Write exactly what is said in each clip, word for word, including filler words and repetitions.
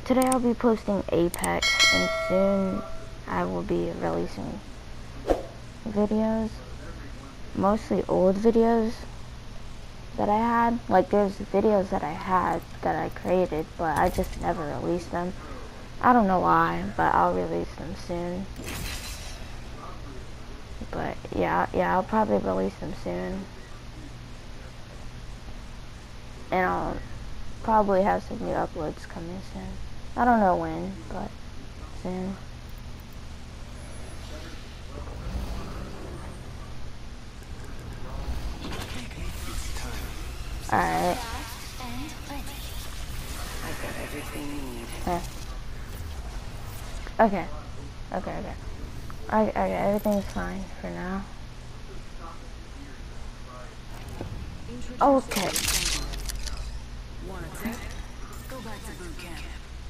today I'll be posting Apex, and soon I will be releasing videos, mostly old videos that I had. Like, there's videos that I had that I created, but I just never released them. I don't know why, but I'll release them soon. But yeah, yeah, I'll probably release them soon. And I'll probably have some new uploads coming soon. I don't know when, but soon. Alright. I got everything you need. Yeah. Okay. Okay, okay. I, okay, everything's fine for now. Okay. Want a tip? Go back to boot camp.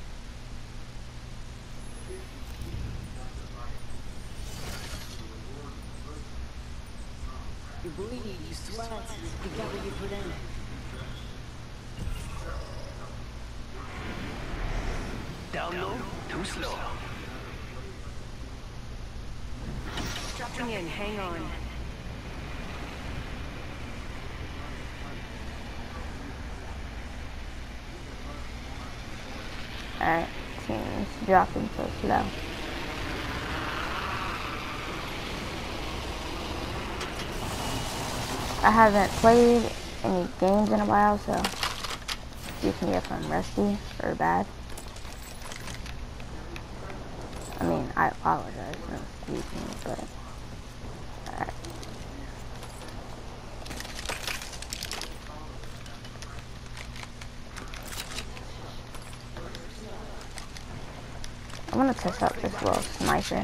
You bleed, you sweat, you got what you put in. Down low, too slow. Dropping in, hang on. Alright, team's dropping so slow. I haven't played any games in a while, so excuse me if I'm rusty or bad. I mean, I apologize, no excuse me, but alright. I'm gonna test out this little sniper.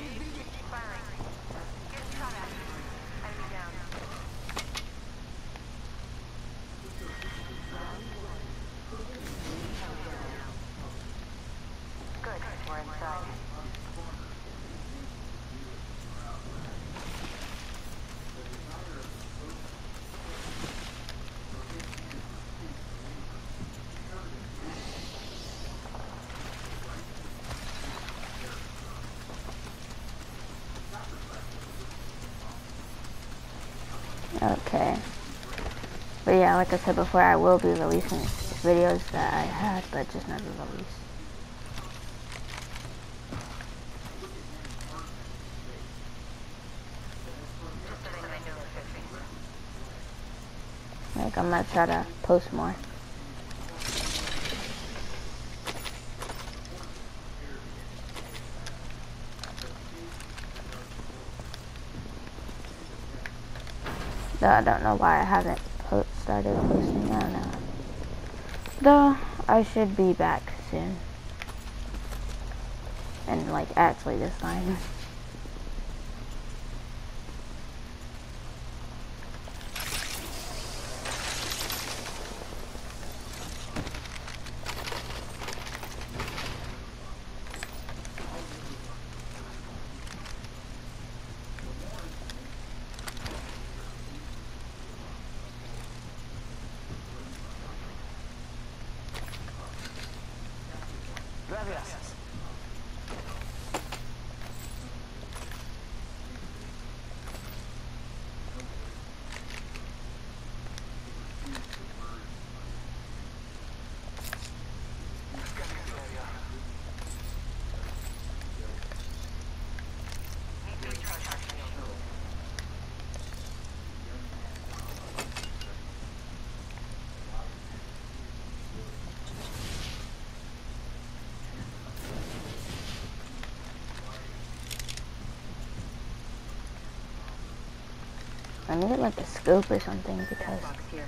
Okay. But yeah, like I said before, I will be releasing videos that I had, but just never released. Like, I'm gonna try to post more. Though I don't know why I haven't po started posting. I don't know. Though I should be back soon. And like actually this time. Gracias. I need like a scope or something because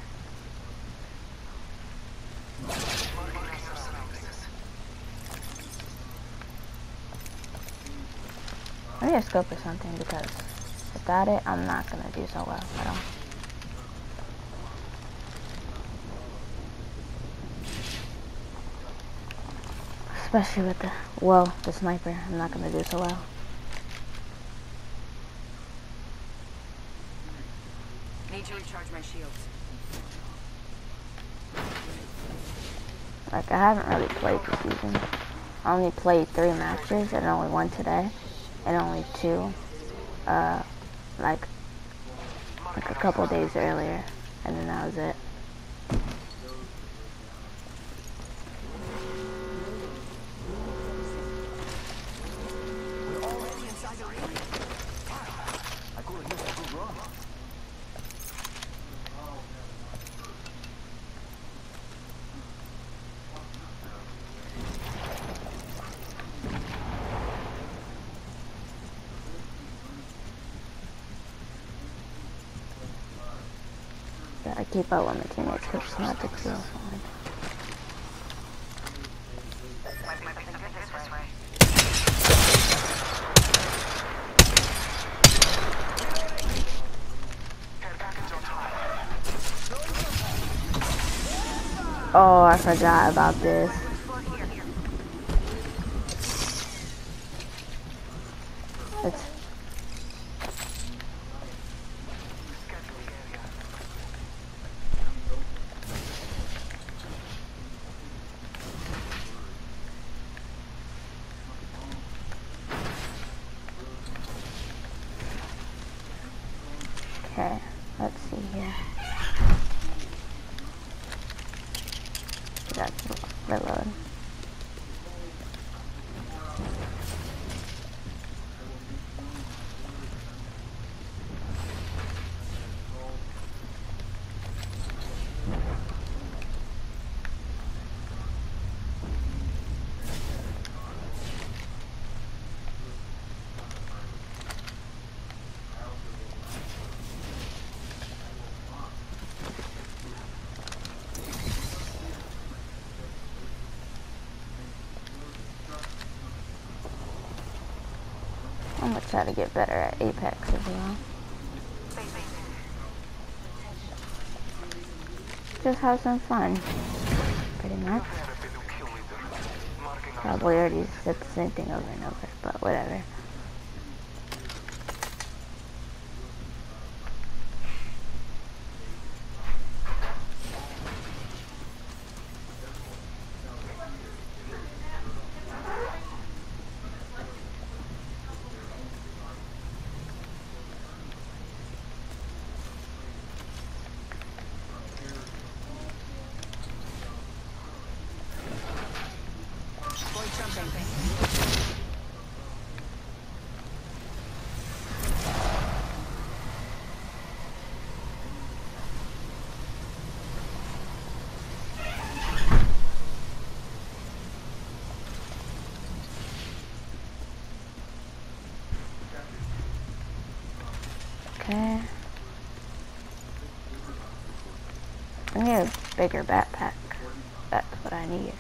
I need a scope or something because without it I'm not gonna do so well at all. Especially with the well, the sniper, I'm not gonna do so well. Need to recharge my shields. Like, I haven't really played this season. I only played three matches and only one today. And only two, uh, like, like a couple days earlier. And then that was it. I keep up with my teammates because it's not the kill fine. Oh, I forgot about this. It's okay, let's see here. That's reload. I'm gonna try to get better at Apex as well. Just have some fun, pretty much. Probably already said the same thing over and over, but whatever. Okay. I need a bigger backpack. That's what I need.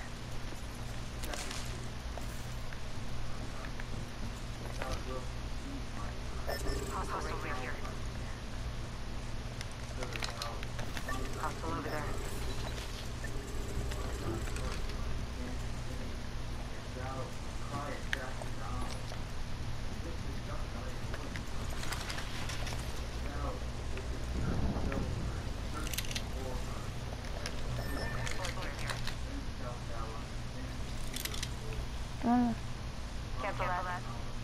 Mm. Cancel that.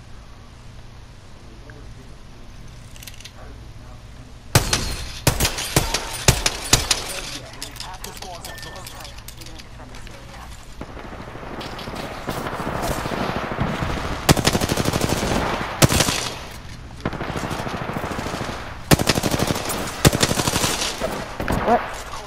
What?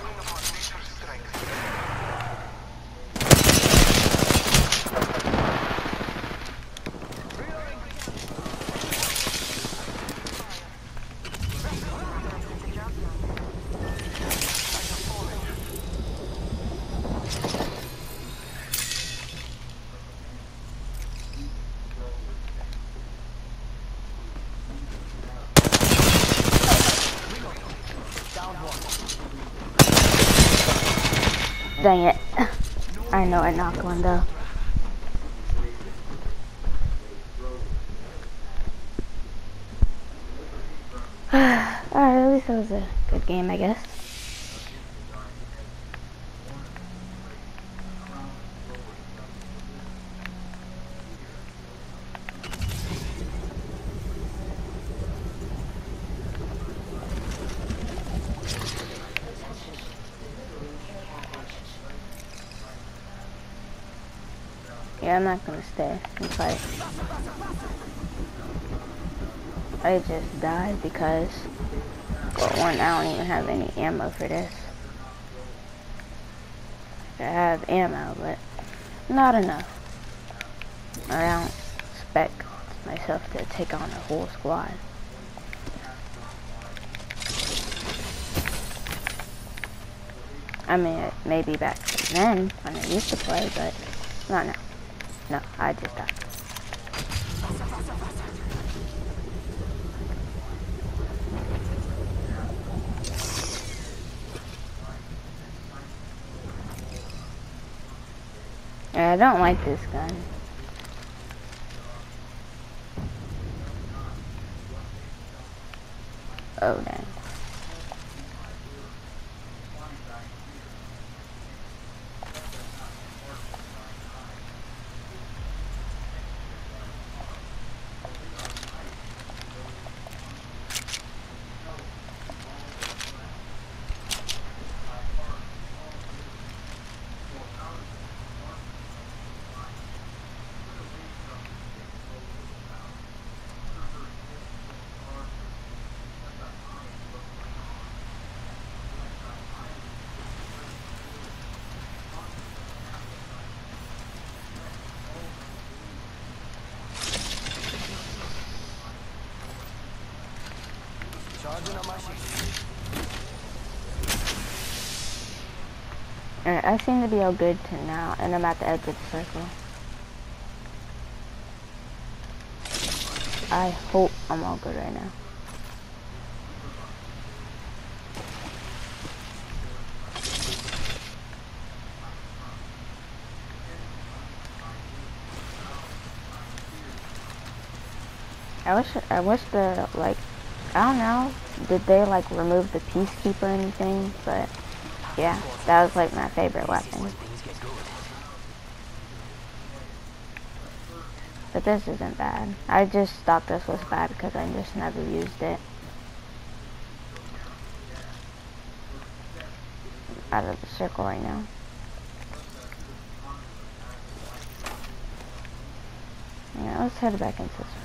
Dang it. I know I knocked one though. Alright, at least it was a good game, I guess. Yeah, I'm not gonna stay and fight. I just died because, well, one, I don't even have any ammo for this. I have ammo, but not enough. I don't expect myself to take on a whole squad. I mean, maybe back then when I used to play, but not now. No, I just died. I don't like this gun. Oh, dang. Charging on my shield. Alright, I seem to be all good to now, and I'm at the edge of the circle. I hope I'm all good right now. I wish, I wish the, like, I don't know, did they, like, remove the Peacekeeper or anything? But, yeah, that was, like, my favorite weapon. But this isn't bad. I just thought this was bad because I just never used it. Out of the circle right now. Yeah, let's head back into the circle.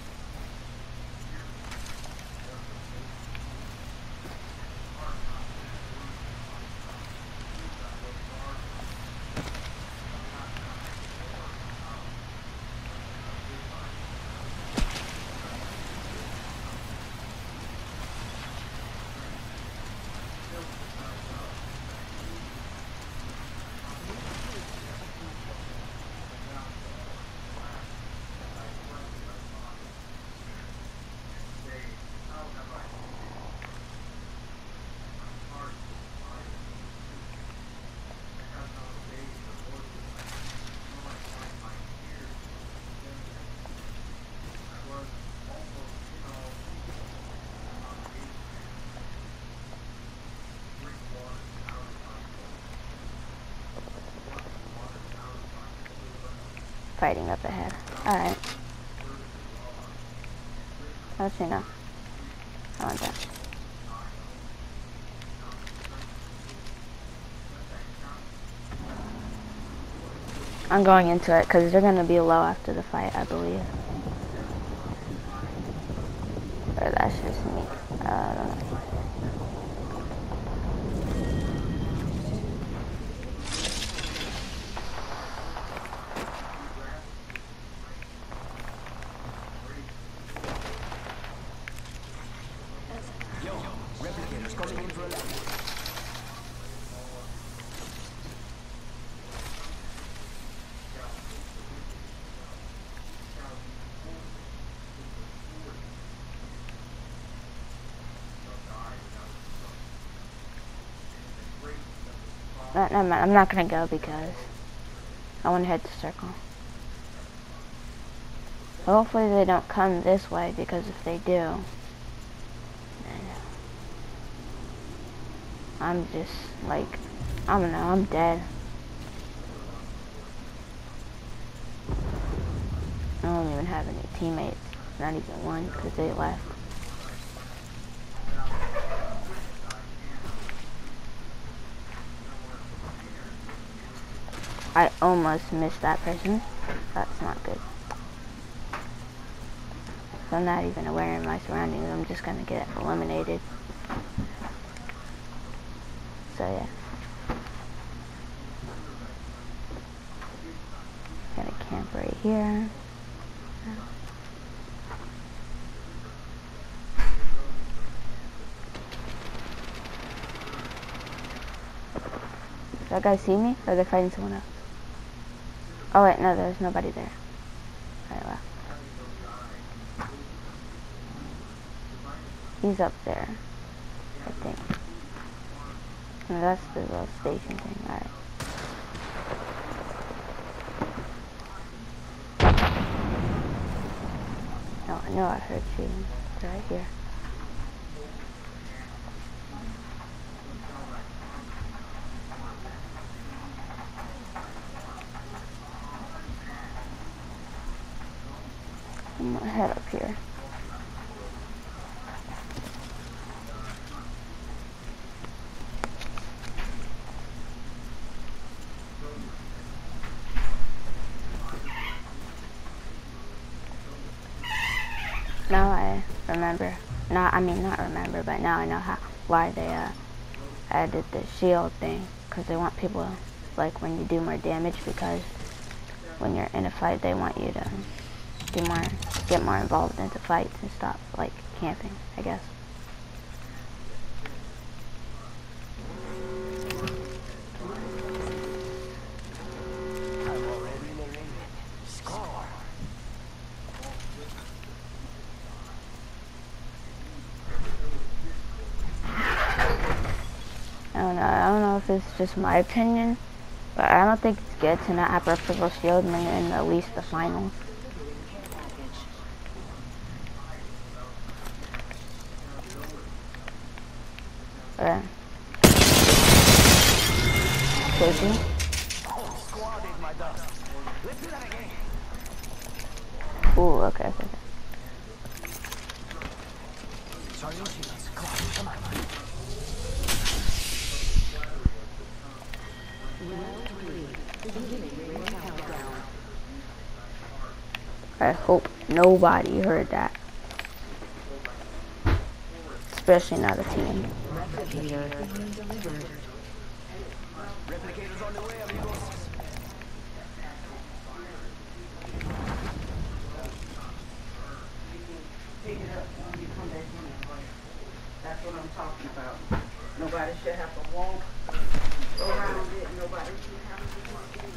Fighting up ahead. Alright. Let's see now. I want that. I'm going into it because they're going to be low after the fight, I believe. Or that's just me. Uh, I don't know. No, never mind. I'm not gonna go because I want to head to circle. Hopefully they don't come this way, because if they do, then I'm just like, I don't know, I'm dead. I don't even have any teammates, not even one, because they left. I almost missed that person. That's not good. So I'm not even aware of my surroundings. I'm just gonna get eliminated. So yeah. Gonna camp right here. Does that guy see me? Or are they fighting someone else? Oh wait, no, there's nobody there. Alright, well. He's up there, I think. No, that's the little station thing. Alright. No, I know I heard you. It's right here. I'm gonna head up here. Now I remember. Not, I mean, not remember, but now I know how why they uh, added the shield thing. Because they want people, like, when you do more damage, because when you're in a fight, they want you to do more, get more involved into fights and stop, like, camping, I guess. I'm already in the ring. Score. I don't know. I don't know if it's just my opinion, but I don't think it's good to not have a purple shield in, in at least the finals. Okay. Taking. Squad ate my dust. Let's do that again. Ooh, okay, okay, okay. Charge your shields. Come on, come on. I hope nobody heard that. Especially not a team. Replicators on the way, amigos. Pick it up when you come back in. That's what I'm talking about. Nobody should have to walk around it. Nobody should have to walk in.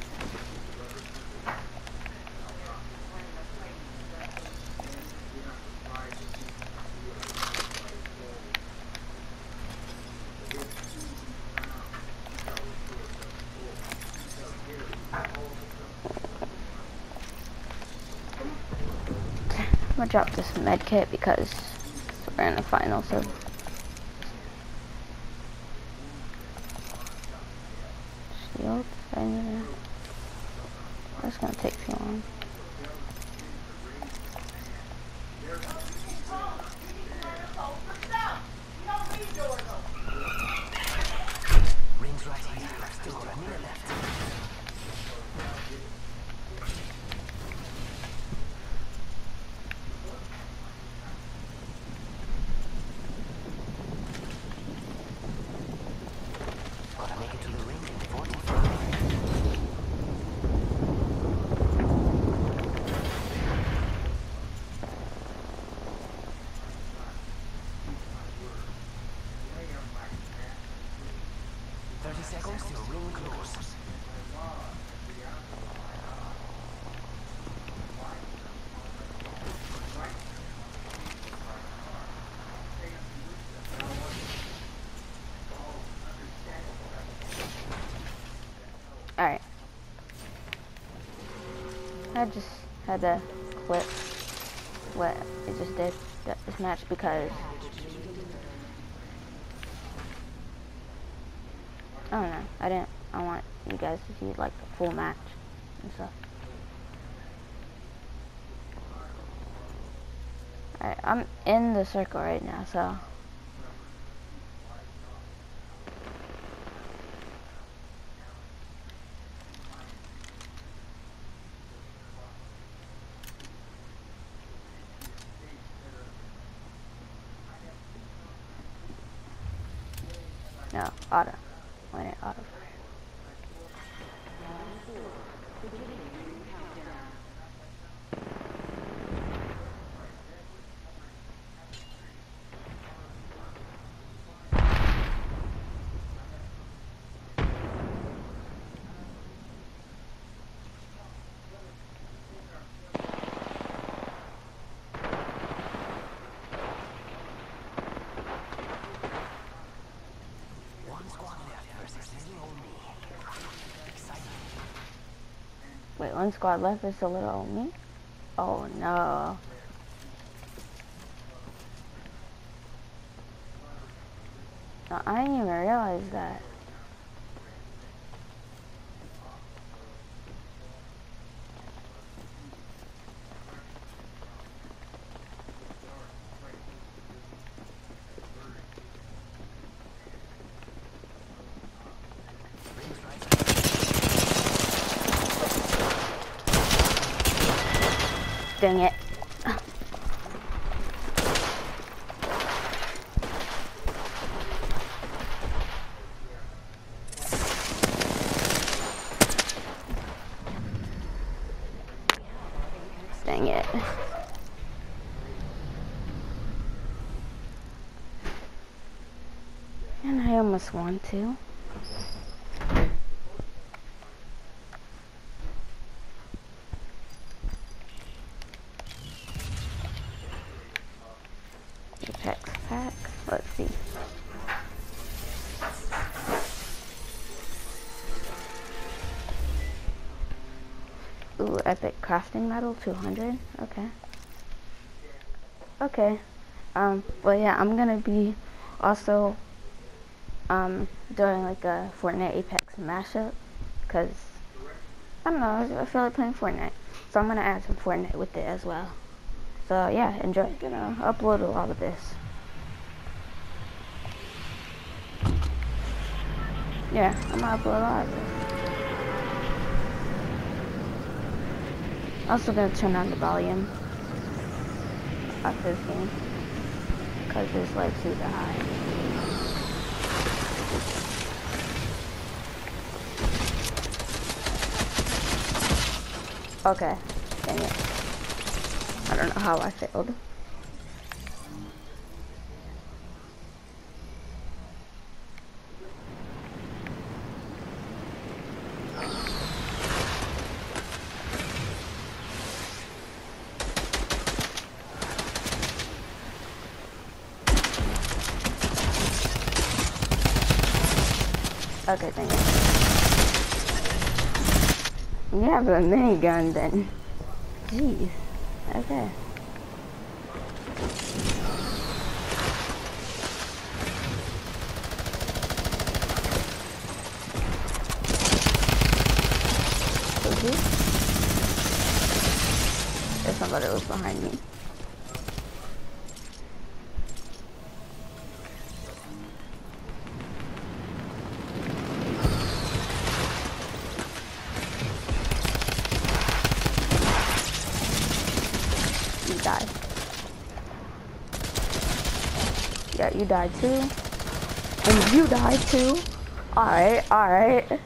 I'm gonna drop this med kit because we're in the final, so. Shield? I need to. That's gonna take too long. Rings right here. Still got a minute left. Gotta make it to the ring in forty-five. Thirty seconds till ring close. Alright. I just had to quit what it just did, that this match, because I don't know. I didn't. I want you guys to see like the full match and stuff. Alright, I'm in the circle right now, so. no, auto. Why not auto? Wait, one squad left is a little old me? Oh no. No, I didn't even realize that. Dang it. Dang it. And I almost won too. Apex pack. Let's see. Ooh, epic crafting medal, two hundred. Okay. Okay. Um, well, yeah, I'm gonna be also um doing like a Fortnite Apex mashup, cause I don't know, I feel like playing Fortnite, so I'm gonna add some Fortnite with it as well. So yeah, enjoy. Gonna upload a lot of this. Yeah, I'm gonna upload a lot of this. Also gonna turn on the volume of this game, cause it's like super high. Okay, dang it. I don't know how I failed. Okay, thank you. You have a minigun then. Jeez. Okay. Okay. There's somebody else behind me. You died. Yeah, you died too. And you died too. Alright, alright.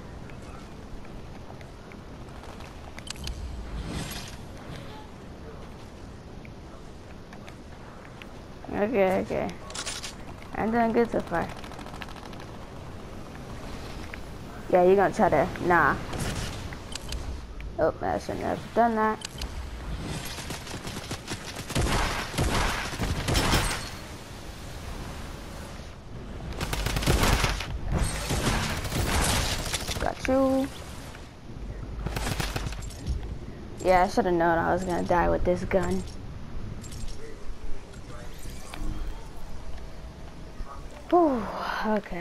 Okay, okay. I'm doing good so far. Yeah, you're gonna try to, nah. Oh, I shouldn't have done that. Got you. Yeah, I should have known I was gonna die with this gun. Whew, okay.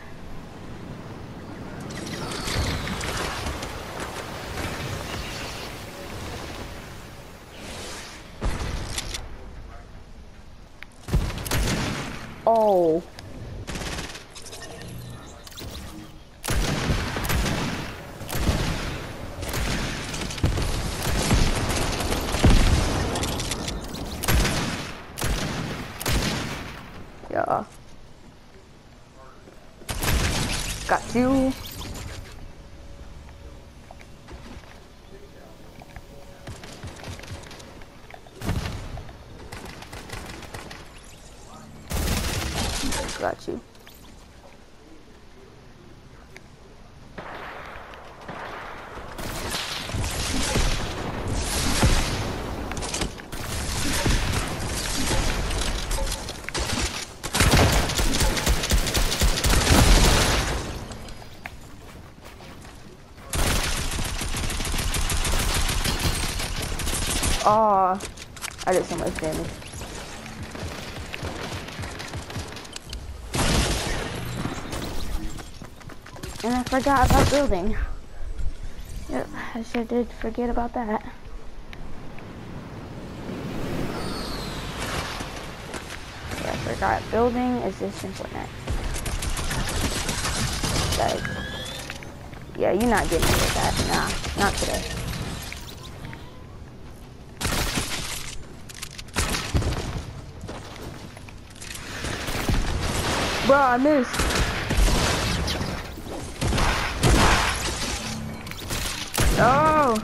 Oh. Yeah. Got you. Got you. Oh, I did so much damage. And I forgot about building. Yep, I sure did forget about that. Yeah, I forgot building is just important. Like, yeah, you're not getting me with that. Nah, not today. Bro, I missed. Oh.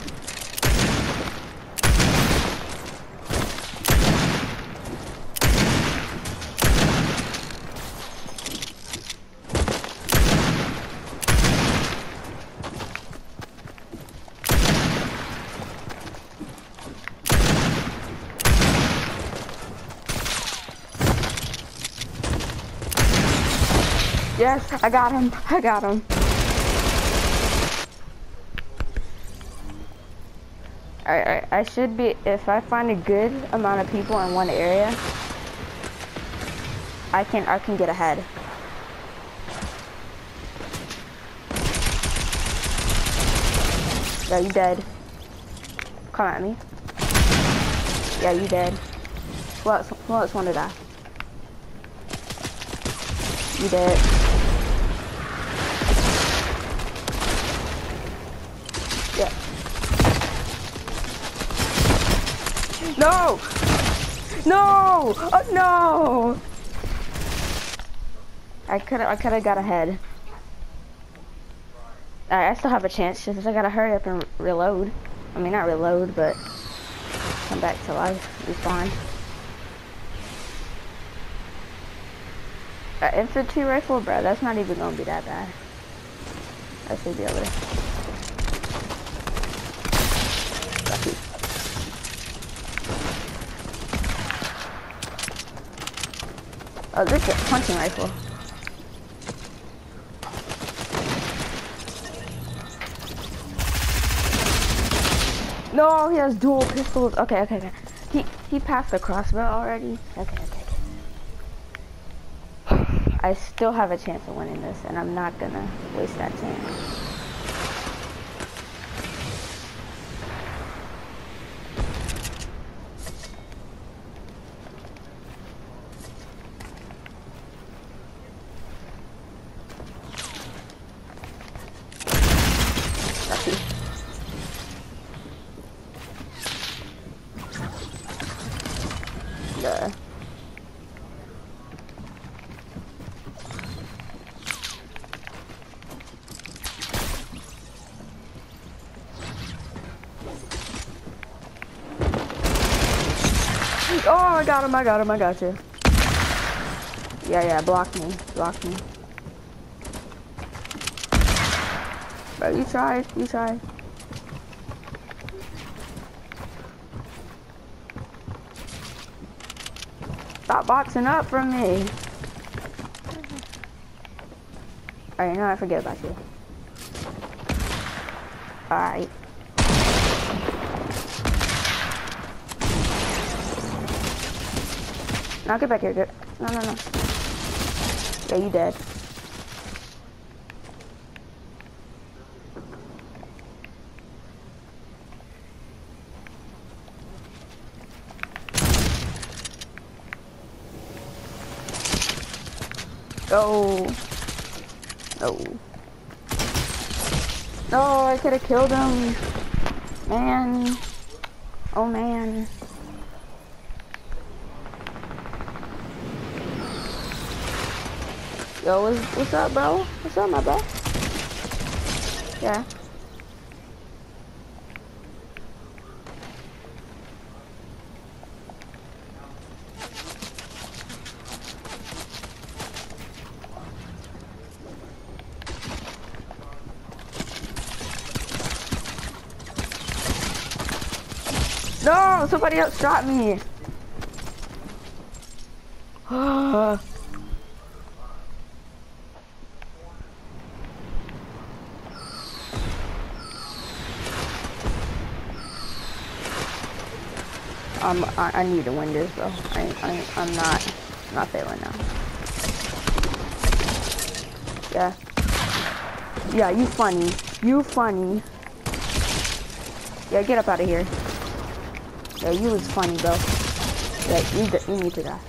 Yes, I got him. I got him. Alright, alright, I should be, if I find a good amount of people in one area, I can, I can get ahead. Yeah, you dead. Come at me. Yeah, you dead. Who else, who else wanted to die? You dead. Yeah. No! No! Oh no! I could I could have got ahead. Alright, I still have a chance, just I gotta hurry up and reload. I mean, not reload, but come back to life. Respawn. An infantry rifle, bro, that's not even gonna be that bad. I should be able to. Lucky. Oh, this is a punching rifle. No, he has dual pistols. Okay, okay, okay. He he passed the crossbow already. Okay, okay, okay. I still have a chance of winning this, and I'm not gonna waste that chance. Yeah. Oh, I got him, I got him, I got you. Yeah, yeah, block me, block me. Bro, you tried, you tried. Stop boxing up from me. Alright, now I forget about you. Alright. Now get back here, get. No, no, no. Yeah, you dead. Go. No. No, I could have killed him. Man. Oh, man. Yo, Yo, what's, what's up, bro? What's up, my bro? Yeah. No, somebody else shot me. um, I, I need to win this, bro. I, I, I'm not, not failing now. Yeah. Yeah, you funny. You funny. Yeah, get up out of here. Yeah, you was funny, bro. Yeah, you, you need to die.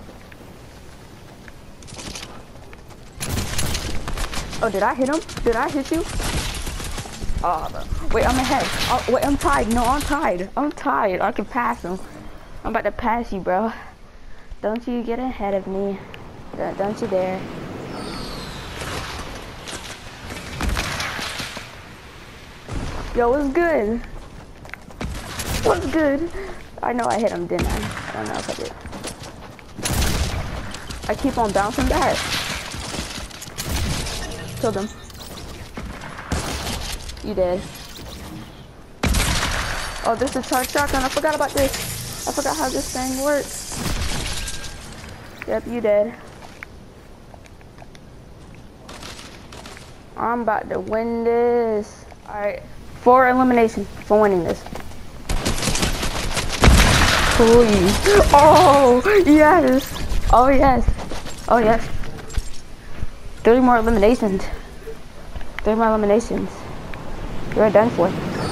Oh, did I hit him? Did I hit you? Oh, bro. Wait, I'm ahead. Oh, wait, I'm tied. No, I'm tied. I'm tied. I can pass him. I'm about to pass you, bro. Don't you get ahead of me. Don't, don't you dare. Yo, what's good? What's good? I know I hit him, didn't I? I don't know if I did. I keep on bouncing back. Killed him. You did. Oh, this is charged shotgun. I forgot about this. I forgot how this thing works. Yep, you did. I'm about to win this. Alright. For elimination. For winning this. Please. Oh, yes. Oh, yes. Oh, yes. Three more eliminations. Three more eliminations. You're done for.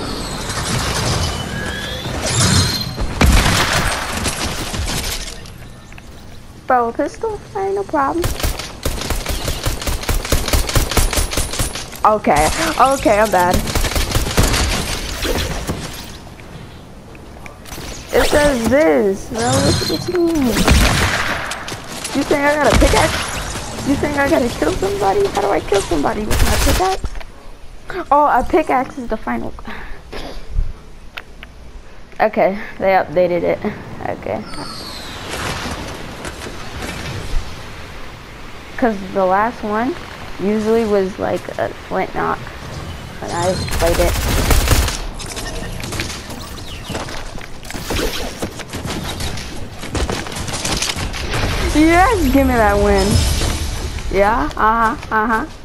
Bro, a pistol? Ain't no problem. Okay. Okay, I'm bad. It says this, bro. What, what you mean? You think I got a pickaxe? You think I gotta kill somebody? How do I kill somebody with my pickaxe? Oh, a pickaxe is the final. Okay, they updated it. Okay. Because the last one usually was like a flint knock when I played it. Yes, give me that win. Yeah, uh-huh, uh-huh.